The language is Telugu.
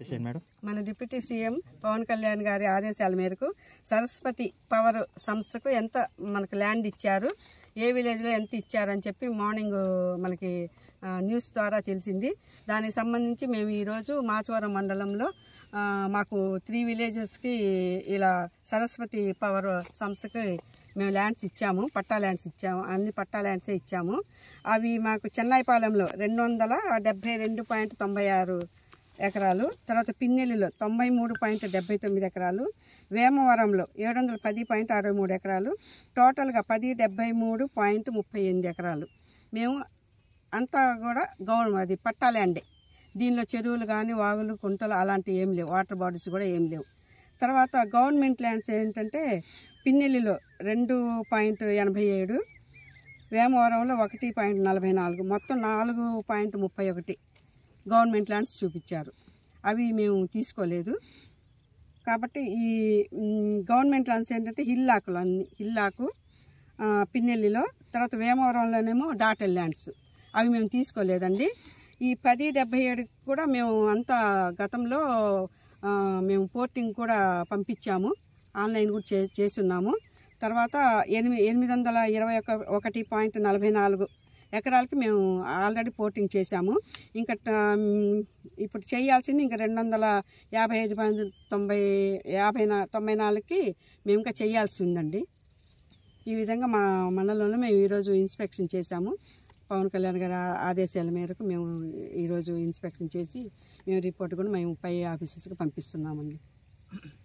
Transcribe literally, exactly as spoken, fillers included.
మన డిప్యూటీ సీఎం పవన్ కళ్యాణ్ గారి ఆదేశాల మేరకు సరస్వతి పవర్ సంస్థకు ఎంత మనకు ల్యాండ్ ఇచ్చారు, ఏ విలేజ్లో ఎంత ఇచ్చారని చెప్పి మార్నింగ్ మనకి న్యూస్ ద్వారా తెలిసింది. దానికి సంబంధించి మేము ఈరోజు మాచవరం మండలంలో మాకు త్రీ విలేజెస్కి ఇలా సరస్వతి పవర్ సంస్థకి మేము ల్యాండ్స్ ఇచ్చాము, పట్టా ల్యాండ్స్ ఇచ్చాము, అన్ని పట్టా ల్యాండ్సే ఇచ్చాము. అవి మాకు చెన్నైపాలెంలో రెండు వందల డెబ్బై రెండు పాయింట్ తొంభై ఆరు ఎకరాలు, తర్వాత పిన్నెల్లిలో తొంభై మూడు పాయింట్ డెబ్బై తొమ్మిది ఎకరాలు, వేమవరంలో ఏడు వందల పది పాయింట్ అరవై మూడు ఎకరాలు, టోటల్గా పది డెబ్బై మూడు పాయింట్ ముప్పై ఎనిమిది ఎకరాలు. మేము అంతా కూడా గవర్నమెంట్ అది పట్టా ల్యాండే. దీనిలో చెరువులు కానీ వాగులు కుంటలు అలాంటివి ఏం లేవు, వాటర్ బాడీస్ కూడా ఏం లేవు. తర్వాత గవర్నమెంట్ ల్యాండ్స్ ఏంటంటే పిన్నెల్లిలో రెండు పాయింట్ ఎనభై ఏడు, వేమవరంలో ఒకటి పాయింట్ నలభై నాలుగు, మొత్తం నాలుగు పాయింట్ ముప్పై ఒకటి గవర్నమెంట్ ల్యాండ్స్ చూపించారు. అవి మేము తీసుకోలేదు. కాబట్టి ఈ గవర్నమెంట్ ల్యాండ్స్ ఏంటంటే హిల్లాకులు, అన్ని హిల్లాకు పిన్నెల్లిలో, తర్వాత వేమవరంలోనేమో డాటెల్ ల్యాండ్స్, అవి మేము తీసుకోలేదండి. ఈ పది డెబ్బై ఏడు కూడా మేము అంతా గతంలో మేము పోర్టింగ్ కూడా పంపించాము, ఆన్లైన్ కూడా చే చేస్తున్నాము. తర్వాత ఎనిమిది ఎనిమిది వందల ఇరవై ఒక ఒకటి పాయింట్ నలభై నాలుగు ఎకరాలకి మేము ఆల్రెడీ పోర్టింగ్ చేశాము. ఇంకా ఇప్పుడు చేయాల్సింది ఇంకా రెండు వందల యాభై ఐదు పాయింట్ తొంభై యాభై నా తొంభై నాలుగుకి మేము ఇంకా చేయాల్సి ఉందండి. ఈ విధంగా మా మండలంలో మేము ఈరోజు ఇన్స్పెక్షన్ చేశాము. పవన్ కళ్యాణ్ గారి ఆదేశాల మేరకు మేము ఈరోజు ఇన్స్పెక్షన్ చేసి మేము రిపోర్ట్ కూడా మేము పై ఆఫీసెస్కి పంపిస్తున్నామండి.